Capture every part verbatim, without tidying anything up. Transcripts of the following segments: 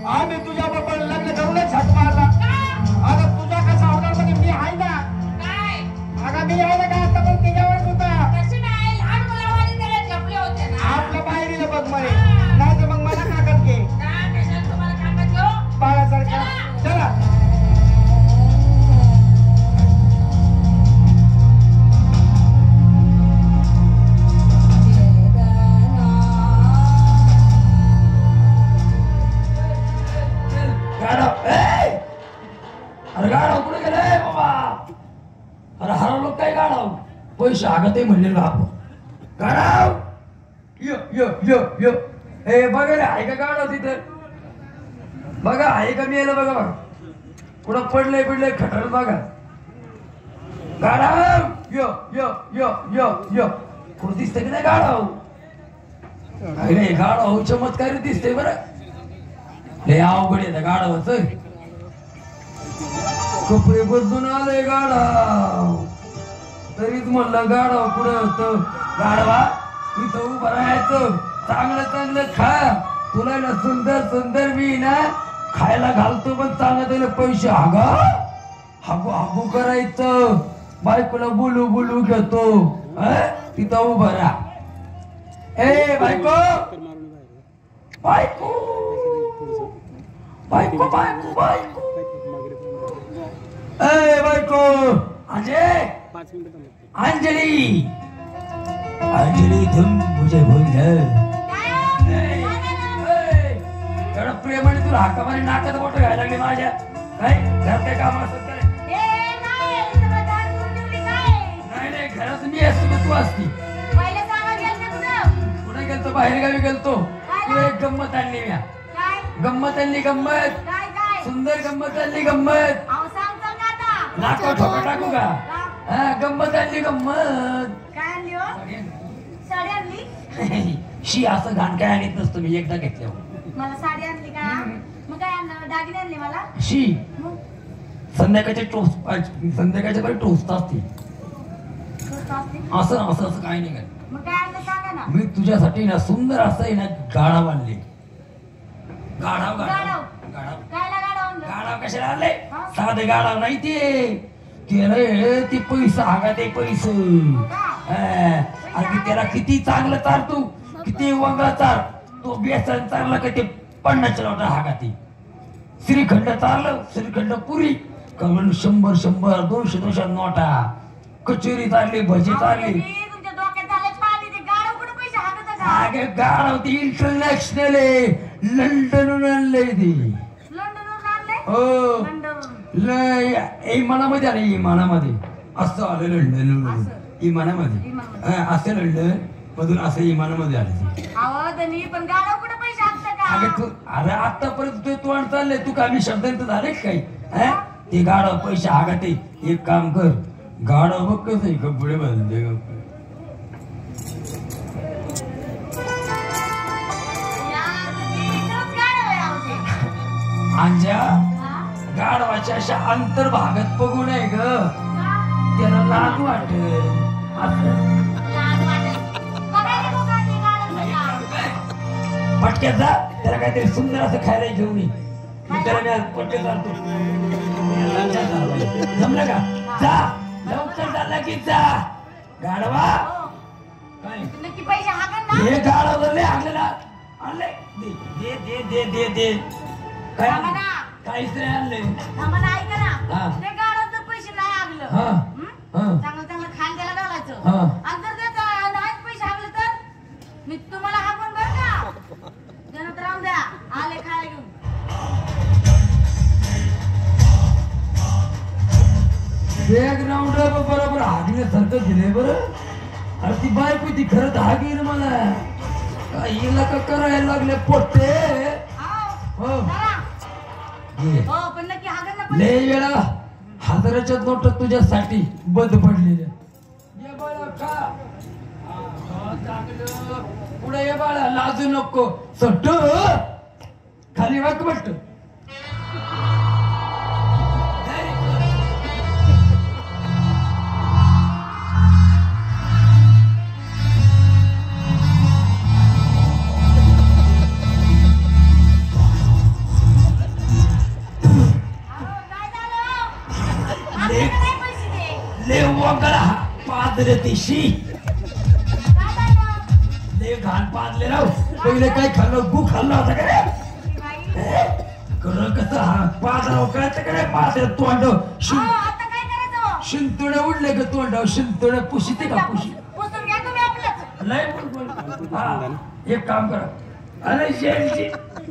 आम्ही तुझ्या बरोबर लग्न करूनच झक मारला. अगं तुझ्या कसा होणार म्हणजे मी आहे ना. काय अगं मी आहे ना का आता पण त्याच्यावर होता. कशी नाही लहान मुलावानी त्याला झपले होते ना. आपल्या बाहेर बघ मरे नाही तर मग मला काकत घे. का कशाला तुम्हाला कामात घेऊ बाळासारखा चला. अरे गाडव कुठे गेले बाबा? अरे हरवलो काय गाडव? पैसे आगते म्हणले बाप. गाडव यो यो यो यो हे बघा रे आहे का गाडव तिथे? बघा आहे का मी बघा बघा कुठं पडलंय पडलंय खटर बघा. गाडव यो यो यो यो यो कुठं दिसतंय की नाही गाडव? अरे गाडव चमत्कारी दिसतंय बरं. लय अवघड आहे गाडवाच. कपडे बदलून आले गाडव तरीच म्हणलं गाडव पुढे होत. गाडवा इथं उभं राहायचं चांगलं चांगलं खा. तुला ना सुंदर सुंदर मी ना खायला घालतो पण चांगलं त्याला पैसे हागा हागू हागू करायचं. बायकोला बोलू बोलू घेतो. तिथं उभं राहा. ए बायको बायको बायको बायको बायको ए बायको अजय अंजलि अंजलि तुम मुझे भूल गए. एवढं प्रेमाने तुला हाका मारी नाकात मोठं घ्यायला लागले माझ्या. काय घरात काय काम असत काय? नाही नाही घरात मी असतो तू असती. कुठे गेलतो? बाहेर गावी गेलतो. तुला एक गंमत आणली म्या. गंमत आणली गंमत. सुंदर गंमत आणली गंमत. नाका ठोका टाकू का? हा गंमत आणली गंमत. शी असं घाण काय आणत नसतो मी एकदा घेतल्यावर. मला साडी आणली का? मग काय आणलं? दागिने आणले मला. शी संध्याकाळचे टोस्ट संध्याकाळच्या बरी टोस्ट असते. असं असं असं काही नाही काय. मग काय आणलं सांगा ना. मी तुझ्यासाठी ना सुंदर असं आहे ना गाढव आणले. गाढव गाढव गाढव कायला गाडव आणलं? गाढव कशाला आणले? साधे गाढव नाही ते ते रे ते पैसा हागा ते पैसे. अगदी त्याला किती चांगलं चालतो किती वंगळा चाल तो बेसन चालला का ते पन्नास नोटा हागा ते. श्रीखंड चाललं श्रीखंड पुरी कमल शंभर शंभर दोनशे दोनशे नोटा. कचोरी चालली भजी चालली. अगे गाडव ती इंटरनॅशनल आहे. लंडनहून आणलंय ती. हो लय इमानामध्ये आले. इमानामध्ये असं आलं लंडन इमानामध्ये असं लंडन मधून असं इमानामध्ये आले. अगे तू अरे आतापर्यंत तू तोंड चाललंय तू का मी शब्दांत झाले काही. ते गाडव पैसे हागा ते. एक काम कर गाडव बघ कसं कपडे बदलते कपडे. अंजा गाडवाच्या अशा अंतर्भागात बघू नये ग. त्याला लाज वाटेल. पटक्यात जा त्याला काहीतरी सुंदर असं खायला घेऊन ये. मी त्याला पटक्यात जातो. जमलं का? जा लवकर जा लगेच जा. गाडवा काय नक्की पैसे हाकन ना. हे गाडव धरले हागलेला आणले दे दे दे दे दे. काय काहीच नाही आणले. आम्हाला ऐका ना ते गाडव जर पैसे नाही आगलं चांगलं चांगलं खायला त्याला घालायचं. आणि जर त्याचा नाहीच पैसे आगले तर मी तुम्हाला हाकून बर का. जणत राहून द्या आले खायला घेऊन. बॅकग्राऊंड बरोबर हागण्यासारखं दिलंय बरं. अरे ती बायको ती खरंच हागीन मला. हिला का करायला लागले पोट्टे. हो पण नक्की हागन ना. लय वेळा हजाराच्या नोट तुझ्यासाठी बंद पडलेल्या. ये बाळा खा पुढे ये बाळा लाजू नको. सट्ट खाली वाक बट. पादरे तिशी काय झालं? लय घाण पादले राव पहिले काय खाल्लं गु खाल्ला होता का रे बाई. खरं कसं हा पादराव कळतं का रे पादर तोंड अहो, आता काय करायचं? शिंतोडे उडले का तोंडाव शिंतोडे पुशीते का पुशी पुसून घ्या तुम्ही आपलंच. लय बोल हा एक काम करा अरे शेठजी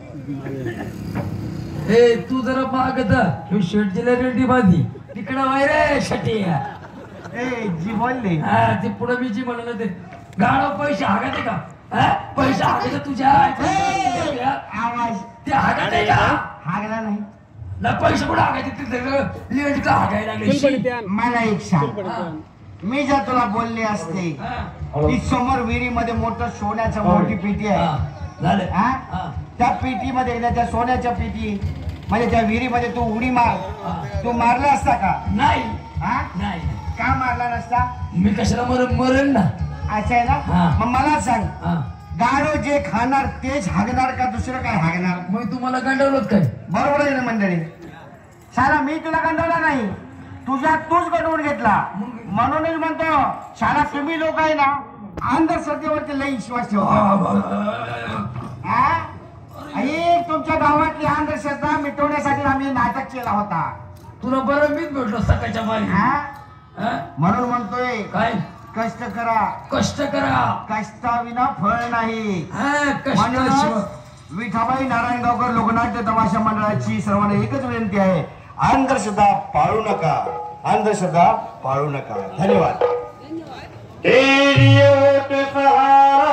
ए तू जरा मागत हे शेठजीला रेड्डी बांधी तिकडं वाय रे शटी ए जी बोलले हा ते पुढे मी जी म्हणलं ते गाडव पैसे हागते का हा? पैसे हागते तुझ्या आवाज ते हागते का हागला नाही ना पैसे कुठे हागायचे ते सगळं लेट का हागायला लागले मला एक सांग मी जर तुला बोलले असते की समोर विहिरीमध्ये मोठं सोन्याचं मोठी पेटी आहे झालं हा? हा. त्या पेटीमध्ये ना त्या सोन्याच्या पेटी म्हणजे त्या विहिरीमध्ये तू उडी मार तू मारला असता का नाही हा नाही का मारला नसता मी कशाला मरण मरण ना असं आहे हा. ना मग मला सांग हा. गाडो जे खाणार तेच हागणार का दुसरं काय हागणार मग तुम्हाला गंडवलं काय बरोबर आहे ना मंडळी साला मी तुला गंडवला नाही तुझा तूच गंडवून घेतला म्हणूनच म्हणतो साला तुम्ही लोक आहे ना अंधश्रद्धेवरती लई विश्वास ठेवता आई तुमच्या गावातली अंधश्रद्धा मिटवण्यासाठी आम्ही नाटक केला होता तुला बरं मीच भेटलो सकाळच्या मारी हा? हा? म्हणून म्हणतोय काय कष्ट करा कष्ट करा कष्टाविना फळ नाही हा कष्ट म्हणूनच विठाबाई नारायणगावकर लोकनाट्य तमाशा मंडळाची सर्वांना एकच विनंती आहे अंधश्रद्धा पाळू नका अंधश्रद्धा पाळू नका धन्यवाद तेरी ओट सहारा